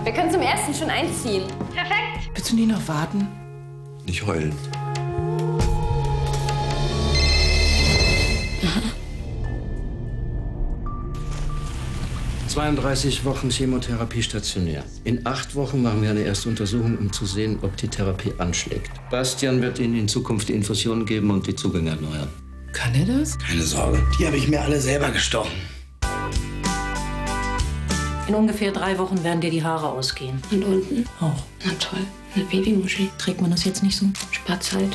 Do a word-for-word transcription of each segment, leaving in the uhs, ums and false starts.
Wir können zum ersten schon einziehen. Perfekt. Willst du nie noch warten? Nicht heulen. zweiunddreißig Wochen Chemotherapie stationär. In acht Wochen machen wir eine erste Untersuchung, um zu sehen, ob die Therapie anschlägt. Bastian wird Ihnen in Zukunft die Infusionen geben und die Zugänge erneuern. Kann er das? Keine Sorge, die habe ich mir alle selber gestochen. In ungefähr drei Wochen werden dir die Haare ausgehen. Und unten? Auch. Na toll, eine Babymuschi. Trägt man das jetzt nicht so? Spart Zeit.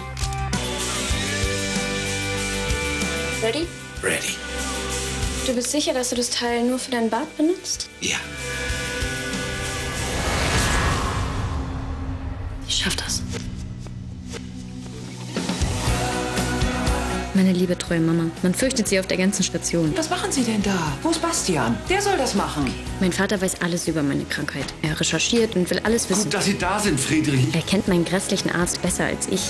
Ready? Ready. Du bist sicher, dass du das Teil nur für dein Bart benutzt? Ja. Ich schaff das. Meine liebe treue Mama, man fürchtet sie auf der ganzen Station. Was machen Sie denn da? Wo ist Bastian? Der soll das machen. Mein Vater weiß alles über meine Krankheit. Er recherchiert und will alles wissen. Gut, dass Sie da sind, Friedrich. Er kennt meinen grässlichen Arzt besser als ich.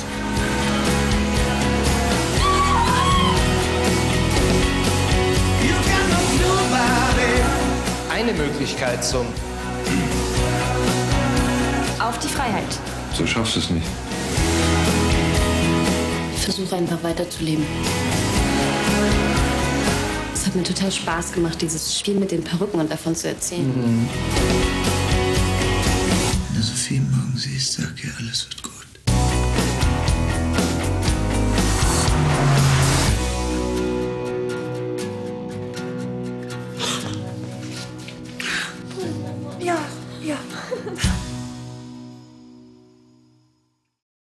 Eine Möglichkeit zum Auf die Freiheit. So schaffst du es nicht. Ich versuche einfach weiterzuleben. Es hat mir total Spaß gemacht, dieses Spiel mit den Perücken und davon zu erzählen. Wenn du Sophie morgen siehst, sag ihr, alles wird